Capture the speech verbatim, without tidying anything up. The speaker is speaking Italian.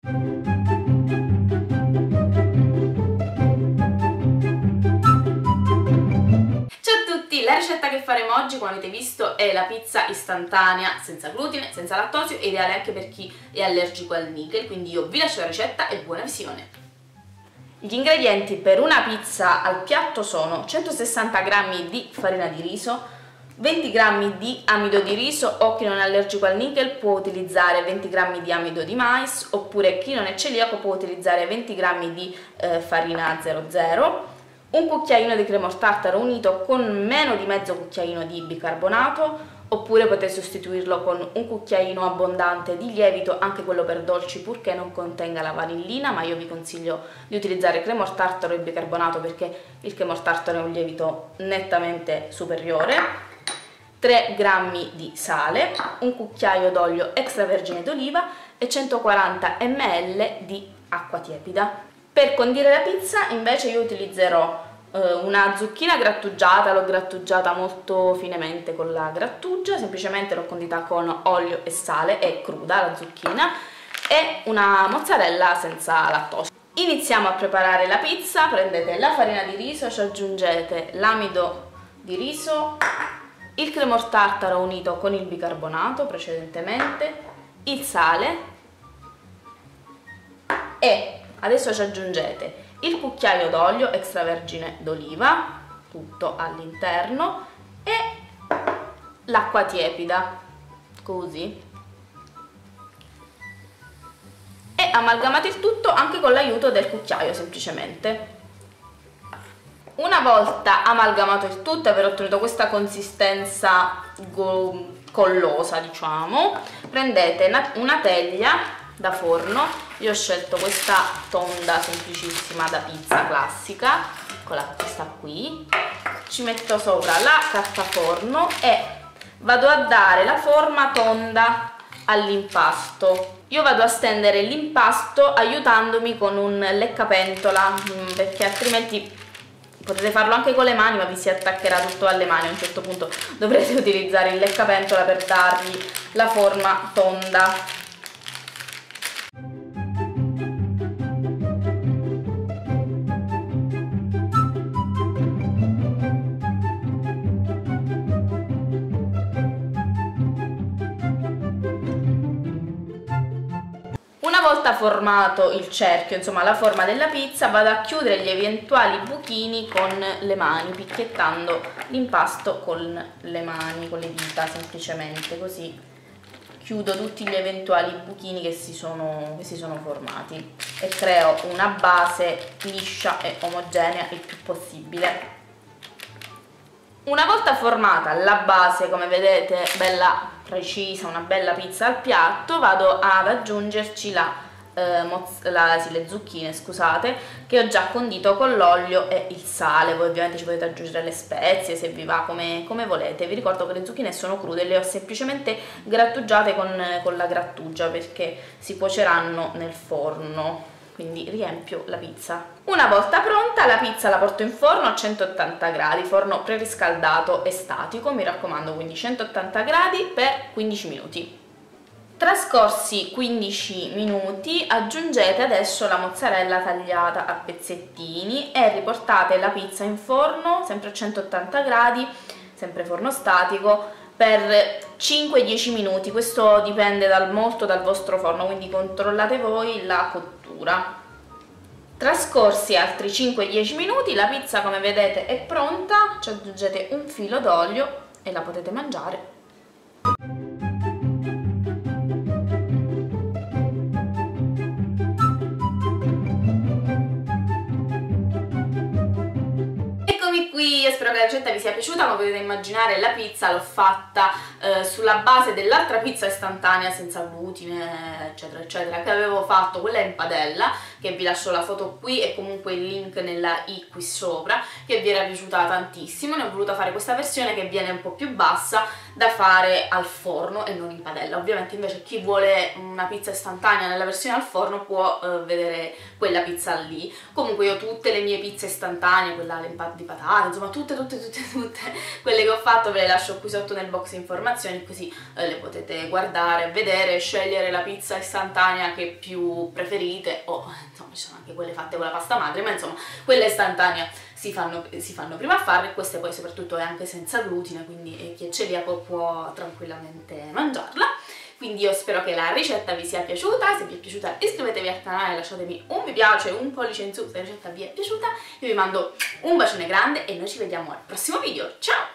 La ricetta che faremo oggi, come avete visto, è la pizza istantanea senza glutine, senza lattosio, ideale anche per chi è allergico al nichel, quindi io vi lascio la ricetta e buona visione. Gli ingredienti per una pizza al piatto sono centosessanta grammi di farina di riso, venti grammi di amido di riso, o chi non è allergico al nichel può utilizzare venti grammi di amido di mais, oppure chi non è celiaco può utilizzare venti grammi di eh, farina zero zero, un cucchiaino di cremor tartaro unito con meno di mezzo cucchiaino di bicarbonato, oppure potete sostituirlo con un cucchiaino abbondante di lievito, anche quello per dolci, purché non contenga la vanillina, ma io vi consiglio di utilizzare cremor tartaro e bicarbonato perché il cremor tartaro è un lievito nettamente superiore, tre grammi di sale, un cucchiaio d'olio extravergine d'oliva e centoquaranta millilitri di acqua tiepida. Per condire la pizza invece io utilizzerò eh, una zucchina grattugiata, l'ho grattugiata molto finemente con la grattugia, semplicemente l'ho condita con olio e sale, è cruda la zucchina, e una mozzarella senza lattosio. Iniziamo a preparare la pizza. Prendete la farina di riso, ci aggiungete l'amido di riso, il cremor tartaro unito con il bicarbonato precedentemente, il sale e adesso ci aggiungete il cucchiaio d'olio extravergine d'oliva, tutto all'interno, e l'acqua tiepida, così. E amalgamate il tutto anche con l'aiuto del cucchiaio, semplicemente. Una volta amalgamato il tutto e aver ottenuto questa consistenza collosa, diciamo, prendete una teglia da forno. Io ho scelto questa tonda semplicissima da pizza classica, eccola, questa qui. Ci metto sopra la carta forno e vado a dare la forma tonda all'impasto. Io vado a stendere l'impasto aiutandomi con un leccapentola, perché altrimenti potete farlo anche con le mani, ma vi si attaccherà tutto alle mani. A un certo punto dovrete utilizzare il leccapentola per dargli la forma tonda. Una volta formato il cerchio, insomma la forma della pizza, vado a chiudere gli eventuali buchini con le mani, picchiettando l'impasto con le mani, con le dita, semplicemente così chiudo tutti gli eventuali buchini che si sono, che si sono formati e creo una base liscia e omogenea il più possibile. Una volta formata la base, come vedete, bella precisa, una bella pizza al piatto, vado ad aggiungerci la, eh, la, sì, le zucchine, scusate, che ho già condito con l'olio e il sale. Voi ovviamente ci potete aggiungere le spezie se vi va, come, come volete. Vi ricordo che le zucchine sono crude, le ho semplicemente grattugiate con, con la grattugia perché si cuoceranno nel forno. Quindi riempio la pizza. Una volta pronta la pizza la porto in forno a centottanta gradi, forno preriscaldato e statico, mi raccomando, quindi centottanta gradi per quindici minuti. Trascorsi quindici minuti aggiungete adesso la mozzarella tagliata a pezzettini e riportate la pizza in forno, sempre a centottanta gradi, sempre forno statico, per cinque dieci minuti. Questo dipende dal, molto dal vostro forno, quindi controllate voi la cottura. Trascorsi altri cinque dieci minuti la pizza, come vedete, è pronta. Ci aggiungete un filo d'olio e la potete mangiare. Qui, io spero che la ricetta vi sia piaciuta. Come potete immaginare, la pizza l'ho fatta eh, sulla base dell'altra pizza istantanea senza glutine eccetera eccetera che avevo fatto, quella in padella, che vi lascio la foto qui e comunque il link nella i qui sopra, che vi era piaciuta tantissimo. Ne ho voluta fare questa versione che viene un po' più bassa, da fare al forno e non in padella. Ovviamente invece chi vuole una pizza istantanea nella versione al forno può eh, vedere quella pizza lì. Comunque io tutte le mie pizze istantanee, quella all'impasto di patate, insomma tutte tutte tutte tutte quelle che ho fatto ve le lascio qui sotto nel box informazioni, così eh, le potete guardare, vedere, scegliere la pizza istantanea che più preferite, o insomma ci sono anche quelle fatte con la pasta madre, ma insomma quella istantanea si fanno, si fanno prima a farle, e queste poi soprattutto è anche senza glutine, quindi chi è celiaco può tranquillamente mangiarla. Quindi io spero che la ricetta vi sia piaciuta. Se vi è piaciuta iscrivetevi al canale, lasciatemi un mi piace, un pollice in su se la ricetta vi è piaciuta. Io vi mando un bacione grande e noi ci vediamo al prossimo video. Ciao!